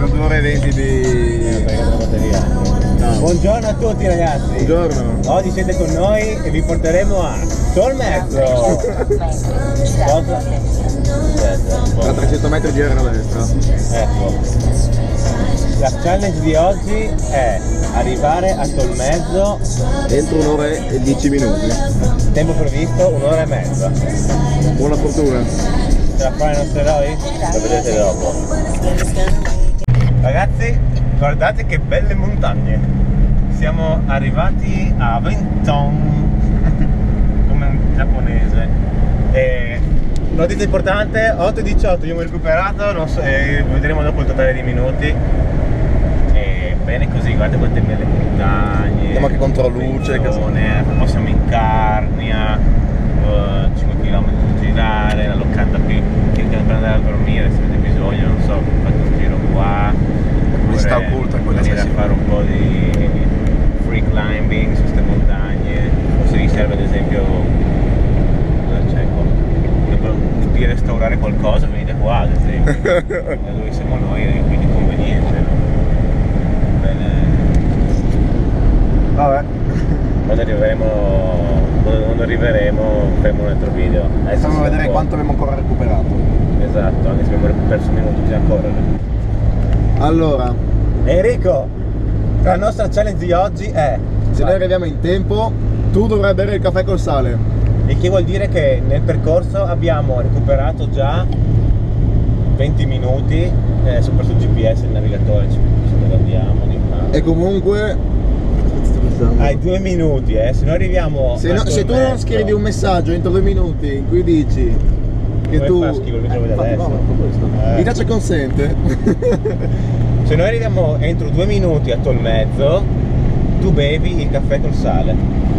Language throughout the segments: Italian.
Sono 2 ore e 20 di... No. Buongiorno a tutti ragazzi. Buongiorno. Oggi siete con noi e vi porteremo a Tolmezzo. Cosa? A 300 metri di a destra. Ecco. La challenge di oggi è arrivare a Tolmezzo entro 1 ora e 10 minuti. Tempo previsto 1 ora e mezza. Buona fortuna. Ce la fanno i nostri eroi? Lo vedete dopo. Ragazzi, guardate che belle montagne. Siamo arrivati a Venton come un giapponese. E notizia importante, 8:18 abbiamo recuperato, non so, vedremo dopo il totale di minuti. E bene così, guardate quante belle montagne. Siamo anche contro luce, poi siamo in Carnia, 5 km da girare, la locanda qui per andare a dormire se avete bisogno, non so, fate un giro qua. Sta occulta quella, venire a fare un po' di free climbing su queste montagne, o se vi serve ad esempio di restaurare qualcosa venite qua ad esempio. Dove siamo noi è quindi conveniente, no? Bene. Vabbè. Quando arriveremo faremo un altro video. Stiamo a vedere quanto abbiamo ancora recuperato. Esatto, anche se abbiamo perso un minuto bisogna correre. Allora Enrico, la nostra challenge di oggi è: se noi arriviamo in tempo, tu dovrai bere il caffè col sale. Il che vuol dire che nel percorso abbiamo recuperato già 20 minuti, sopra sul GPS il navigatore ci dice dove andiamo di qua. E comunque hai 2 minuti, se noi arriviamo se tu non scrivi un messaggio entro 2 minuti in cui dici che come tu fa a scrivere il video adesso? Mi piace consente. Se noi arriviamo entro 2 minuti a Tolmezzo, tu bevi il caffè col sale.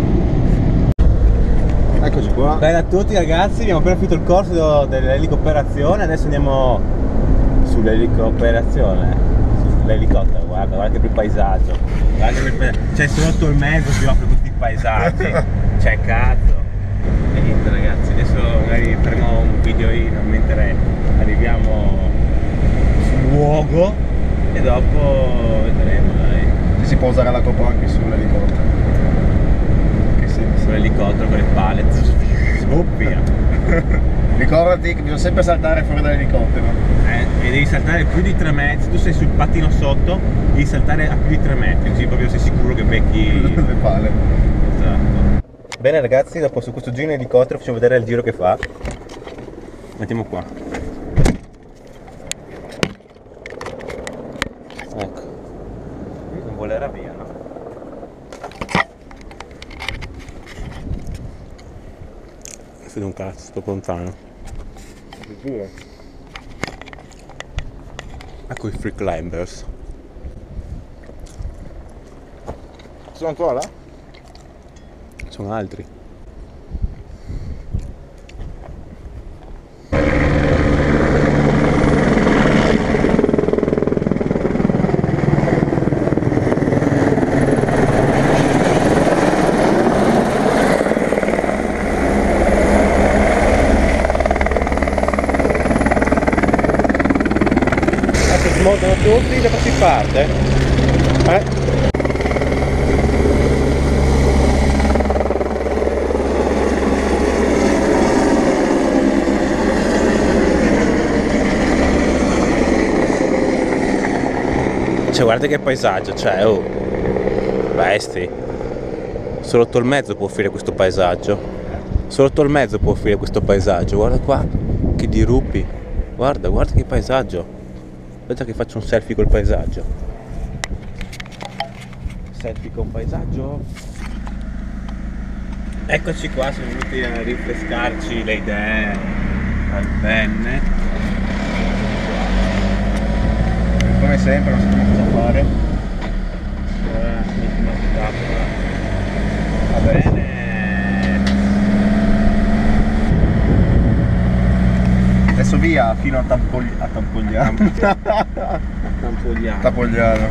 Eccoci qua. Bene a tutti ragazzi, abbiamo appena finito il corso dell'elicooperazione, adesso andiamo sull'elicooperazione, sull'elicottero, guarda che bel paesaggio, c'è sotto il mezzo si offre tutti i paesaggi, c'è cazzo. E niente ragazzi, adesso magari faremo un videoino mentre arriviamo sul luogo e dopo vedremo dai. Si può usare la GoPro anche sull'elicottero. Sull'elicottero con le pale, via. Ricordati che bisogna sempre saltare fuori dall'elicottero. E devi saltare più di 3 metri, se tu sei sul pattino sotto, devi saltare a più di 3 metri, così proprio sei sicuro che becchi le pale. Esatto. Bene ragazzi, dopo su questo giro in elicottero facciamo vedere il giro che fa. Mettiamo qua. Ecco. Non volerà via, no? Un cazzo, sto lontano. Ecco i free climbers. Sono ancora là? Sono altri. Montano tutti, dopo si parte. Cioè guarda che paesaggio, cioè oh, bestie. Solo Tolmezzo può offrire questo paesaggio. Solo Tolmezzo può offrire questo paesaggio. Guarda qua, che dirupi. Guarda che paesaggio. Aspetta che faccio un selfie col paesaggio. Selfie con paesaggio. Eccoci qua, siamo venuti a rinfrescarci le idee al bene. Come sempre non sappiamo cosa fare. L'ultima tappa. Va bene. Adesso via fino a Tampogliano. Tampogliano.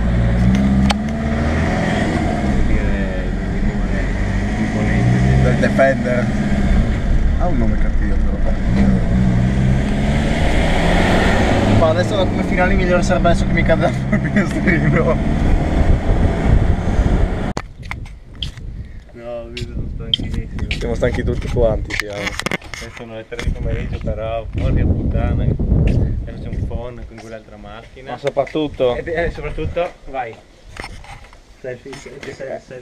Del Defender. Ha un nome cattivo però. fa, adesso come finale migliore sarebbe adesso che mi cade dal finestrino. No, sono stanchissimo. Siamo stanchi tutti quanti, siamo. Sono le 3 di pomeriggio, però porca puttana. Adesso c'è un phone con quell'altra macchina. Ma soprattutto... E soprattutto, vai. Selfie.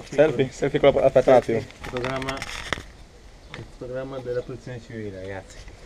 Selfie con la... Aspetta un attimo. Il programma della protezione civile, ragazzi.